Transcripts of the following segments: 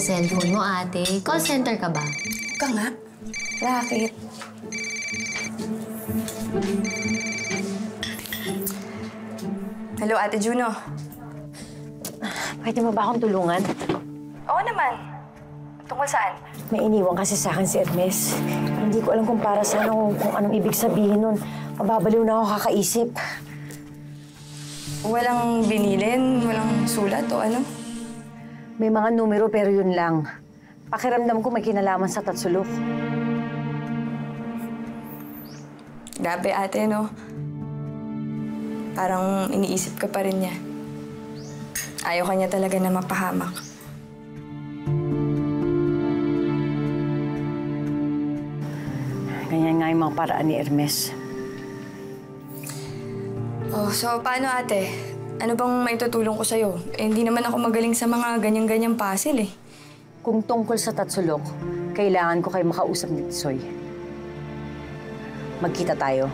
cellphone mo, ate. Call center ka ba? Huwag ka nga. Racket. Hello, Ate Juno. Pwede mo ba akong tulungan? Oo naman. Tungkol saan? May iniwan kasi sa akin si Hermes. Hindi ko alam kung para saan o kung anong ibig sabihin nun. Mababaliw na ako kakaisip. Walang binilin, walang sulat o ano? May mga numero pero yun lang. Pakiramdam ko may kinalaman sa Tatsulok. Grabe, ate, no? Parang iniisip ka pa rin niya. Ayaw ka niya talaga na mapahamak. Ganyan nga yung mga paraan ni Hermes. Oh, so paano, ate? Ano bang maitutulong ko sa'yo? Eh, hindi naman ako magaling sa mga ganyan-ganyang puzzle, eh. Kung tungkol sa Tatsulok, kailangan ko kayo makausap ni Tsoy. Magkita tayo.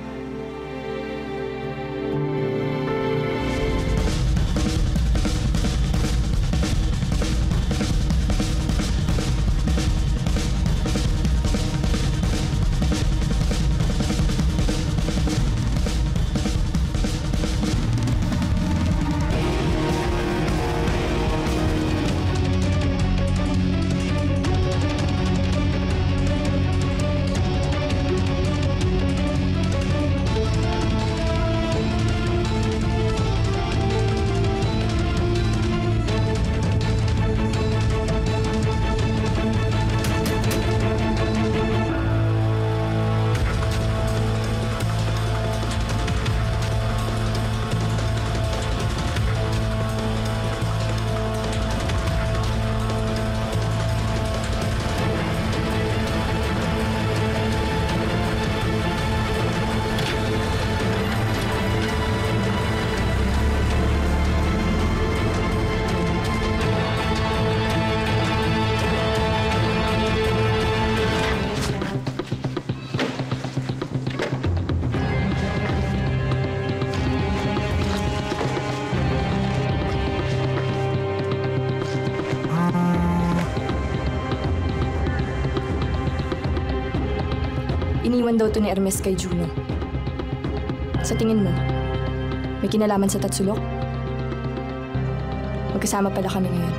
Iniwan daw to ni Hermes kay Juno. Sa tingin mo, may kinalaman sa Tatsulok? Magkasama pala kami ngayon.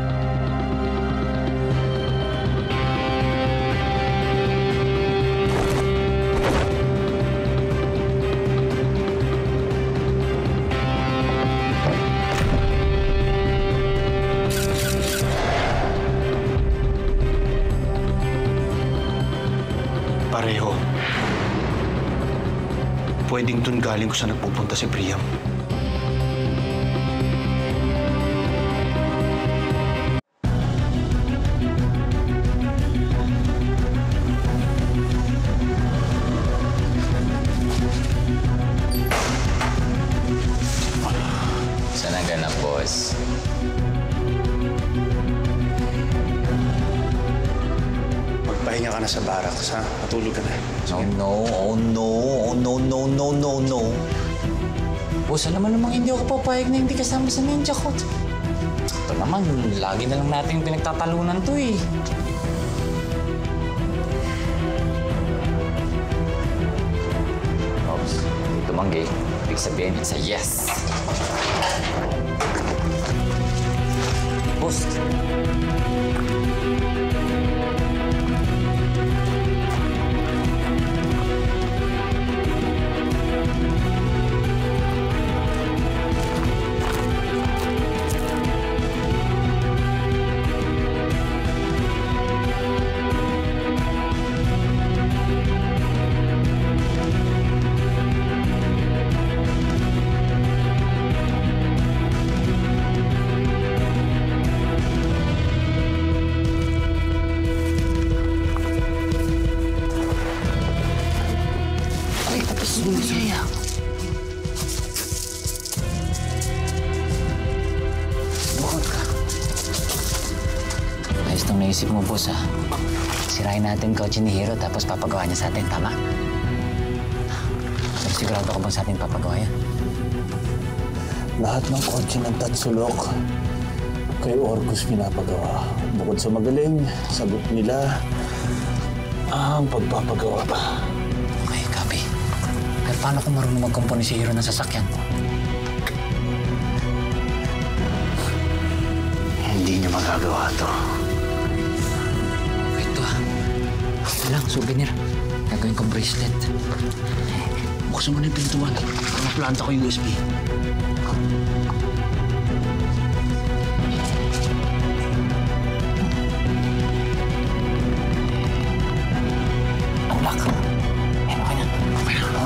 Pareho. Pwedeng dun galing ko sa nagpupunta si Priam. Saan ang ganap, boss? Magpahinga ka na sa barracks, ha? Matulog ka na. Oh no, oh no, oh no, no, no, no, no. Boss, alam mo namang hindi ako papayag na hindi kasama sa ninja ko. Ito naman, lagi na lang natin pinagtatalunan to eh. Oops, hindi tumanggi. Ibig sabihin, it's a yes. Boss. Ayos itong naisip mo, boss, ha? Sirain natin kotse ni Hero tapos papagawa niya sa atin, tama? Pero sigurado ka bang sa atin papagawa yan? Lahat ng kotse ng Tatsulok, kay Orcus pinapagawa. Bukod sa magaling, sagot nila ang pagpapagawa pa. Okay, copy. Pero paano kung marunong magkumpuni si Hero ng sasakyan ko? Hindi niya magagawa to. Ito Ito lang, souvenir. Gagawin kong bracelet. Buksan mo na yung pintuan. Para maplanta ko yung USB. Lock. Ayan, okay na. Okay na.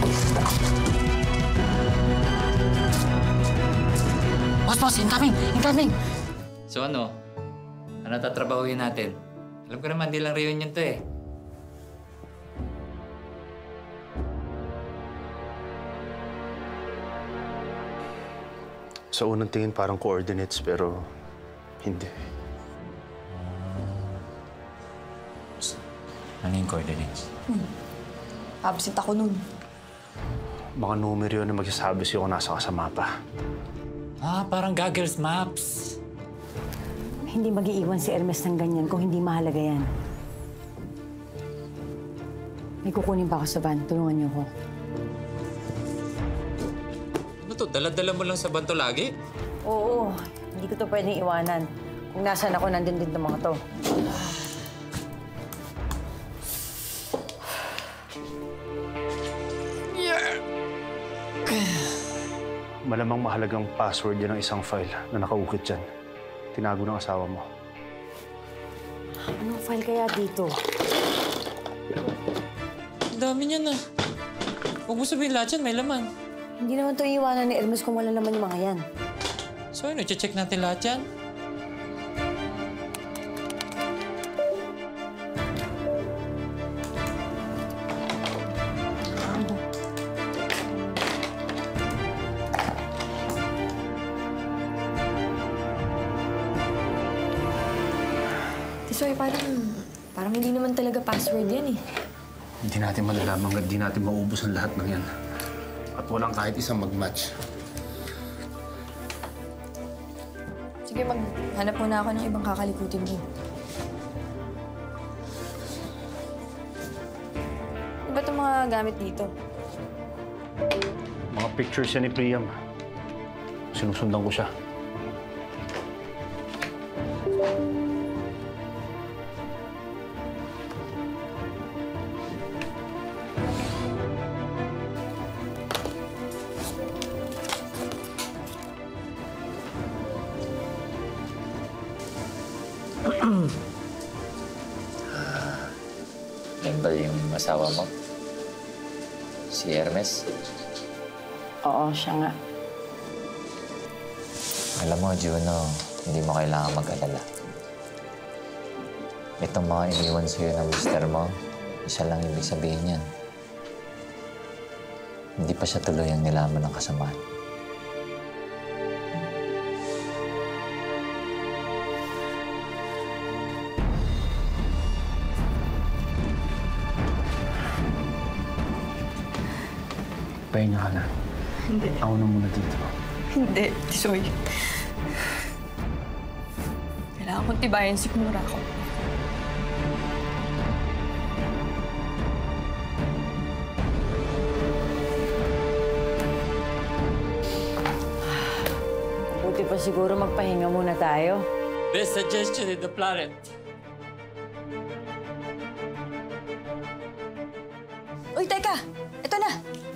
Boss, incoming! Incoming! So ano? Ano tatrabahuin natin? Alam ko naman, di lang reunion to eh. Sa unang tingin parang coordinates pero hindi. Ano yung coordinates? Absent ako nun. Mga numero yun na magsasabi sa'yo kung nasa ka sa mapa. Ah, parang Google's Maps. Hindi mag-iiwan si Hermes ng ganyan kung hindi mahalaga yan. May kukunin pa ako sa van. Tulungan niyo ko. Ano to? Dala-dala mo lang sa banto lagi? Oo. Hindi ko to pwedeng iwanan. Kung nasaan ako, nandun din ng mga to. Malamang mahalagang password yan ng isang file na nakaukit dyan. Tinago ng asawa mo. Anong file kaya dito? Ang dami niyan ah. Huwag mo sabihin lahat yan, may laman. Hindi naman to iiwanan ni Hermes kung wala naman yung mga yan. So ano, check natin lahat yan? Tisoy, parang hindi naman talaga password yan eh. Hindi natin malalaman hanggang di natin maubos ang lahat ng yan. At walang kahit isang mag-match. Sige, maghanap muna ako ng ibang kakalikutin mo. Ano ba itong mga gamit dito? Mga pictures yan ni Priam. Sinusundan ko siya. Yan ba yung asawa mo? Si Hermes? Oo, siya nga. Alam mo, Juno, hindi mo kailangan mag-alala. Itong mga iniwan sa'yo ng mister mo, isa lang ibig sabihin yan. Hindi pa siya tuloy ang nilaman ng kasamaan. Pahinga ka na. Hindi. Ako na muna dito. Hindi, Tisoy. Kailangan kong tibayan si Kumura ko. Buti pa siguro magpahinga muna tayo. Best suggestion in the planet. Uy, teka! Ito na!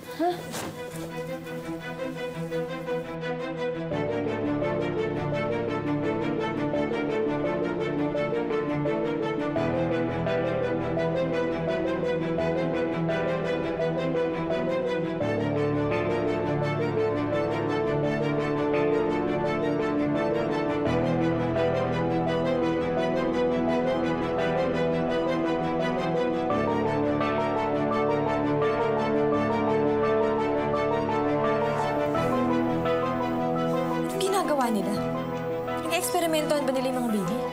Nila? Nag-eksperimentohan ba nila yung mga baby?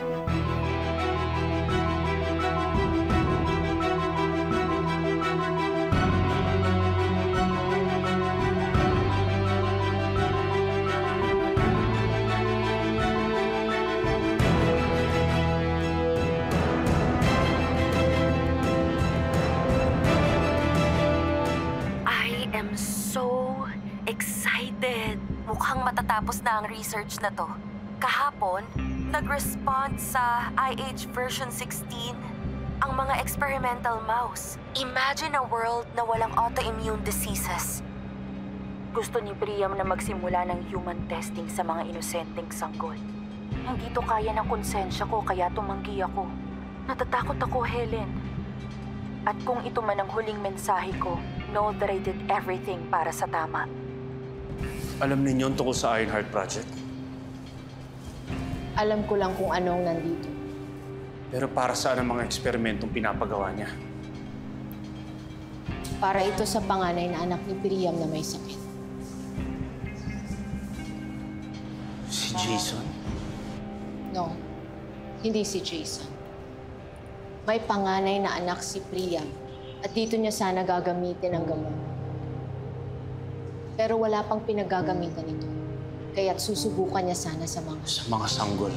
am so excited. Mukhang matatapos na ang research na to. Kahapon, nag-respond sa IH version 16 ang mga experimental mouse. Imagine a world na walang autoimmune diseases. Gusto ni Priam na magsimula ng human testing sa mga inosenteng sanggol. Hindi to kaya ng konsensya ko kaya tumanggi ako. Natatakot ako, Helen. At kung ito man ang huling mensahe ko, know that I did everything para sa tama. Alam ninyo ang tungkol sa Ironheart Project? Alam ko lang kung anong nandito. Pero para saan ang mga eksperimentong pinapagawa niya? Para ito sa panganay na anak ni Priam na may sakit. Si Jason? No, hindi si Jason. May panganay na anak si Priam at dito niya sana gagamitin ang gamot. Pero wala pang pinagagamitan ito. Kaya't susubukan niya sana sa mga sanggol.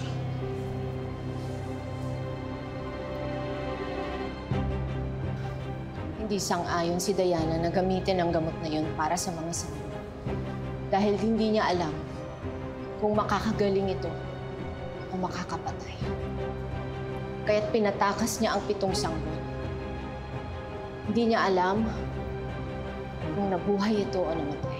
Hindi sang-ayon si Diana na gamitin ang gamot na yun para sa mga sanggol. Dahil hindi niya alam kung makakagaling ito o makakapatay. Kaya't pinatakas niya ang 7 sanggol. Hindi niya alam kung nabuhay ito o namatay.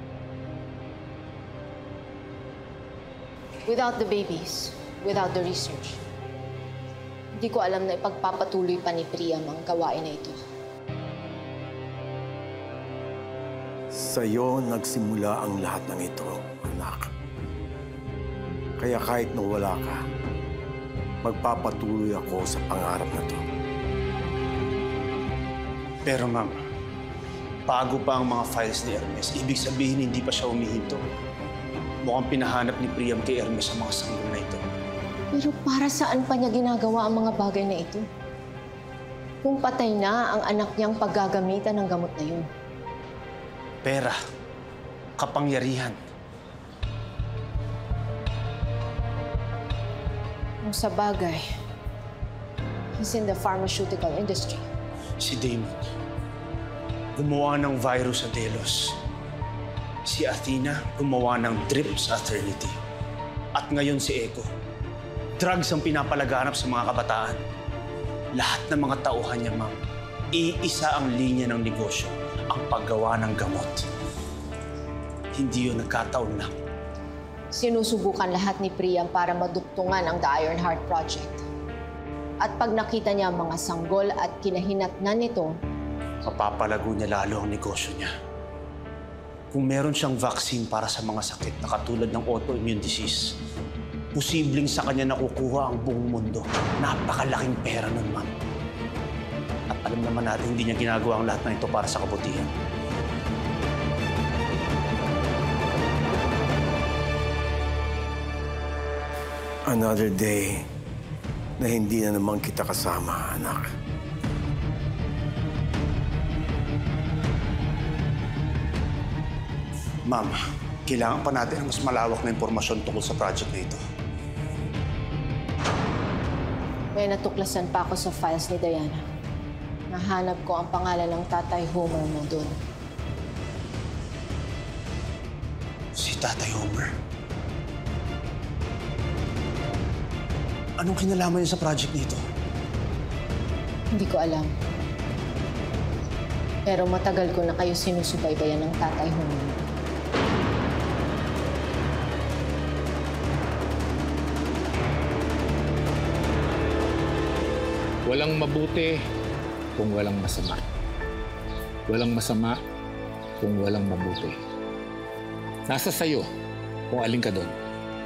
Without the babies, without the research, hindi ko alam na ipagpapatuloy pa ni Priam ang gawain na ito. Sa'yo nagsimula ang lahat ng ito, anak. Kaya kahit nawala ka, magpapatuloy ako sa pangarap na to. Pero ma'am, bago pa ang mga files ni Hermes, ibig sabihin hindi pa siya humihinto. Mukhang pinahanap ni Priam kay Hermes ang mga sanggol na ito. Pero para saan pa niya ginagawa ang mga bagay na ito? Kung patay na ang anak niyang paggagamitan ng gamot na yun. Pera, kapangyarihan. Kung sa bagay, he's in the pharmaceutical industry. Si Damon, gumawa ng virus sa Delos. Si Athena, gumawa ng drip sa Eternity. At ngayon si Echo. Drugs ang pinapalaganap sa mga kabataan. Lahat ng mga tauhan niya, ma'am, iisa ang linya ng negosyo, ang paggawa ng gamot. Hindi yun nagkataon lang. Sinusubukan lahat ni Priam para maduktungan ang The Ironheart Project. At pag nakita niya ang mga sanggol at kinahinatnan nito, Mapapalago niya lalo ang negosyo niya. Kung meron siyang vaccine para sa mga sakit na katulad ng autoimmune disease, posibleng sa kanya nakukuha ang buong mundo. Napakalaking pera nun, ma'am. At alam naman natin hindi niya ginagawa ang lahat ng ito para sa kabutihan. Another day na hindi na naman kita kasama, anak. Ma'am, kailangan pa natin ang mas malawak na impormasyon tungkol sa project na ito. may natuklasan pa ako sa files ni Diana. Nahanap ko ang pangalan ng Tatay Homer mo doon. Si Tatay Homer? Anong kinalaman niya sa project nito? Hindi ko alam. Pero matagal ko na kayo sinusubaybayan ng Tatay Homer. Walang mabuti kung walang masama. Walang masama kung walang mabuti. Nasa sayo kung alin ka doon.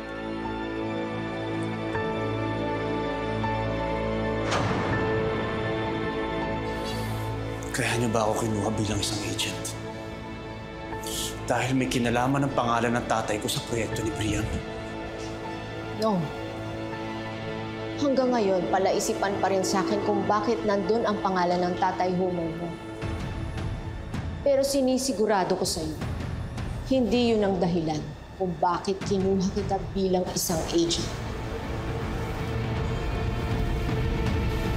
Kaya niyo ba ako kinuha bilang isang agent? Dahil may kinalaman ng pangalan ng tatay ko sa proyekto ni Priam. No. Hanggang ngayon, palaisipan pa rin sa akin kung bakit nandun ang pangalan ng Tatay Homer mo. Pero sinisigurado ko sa'yo, hindi yun ang dahilan kung bakit kinuha kita bilang isang agent.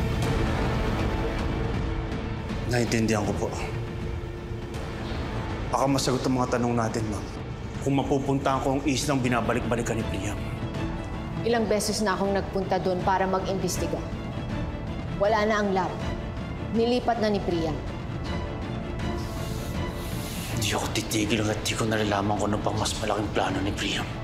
Naintindihan ko po. Baka masagot ang mga tanong natin, ma'am. Kung mapupuntahan ko ang islang binabalik-balikan ni Priam. Ilang beses na akong nagpunta doon para mag-imbestiga. Wala na ang lab. Nilipat na ni Priam. Hindi ako titigil hanggat di ko nalalaman kung ano pang mas malaking plano ni Priam.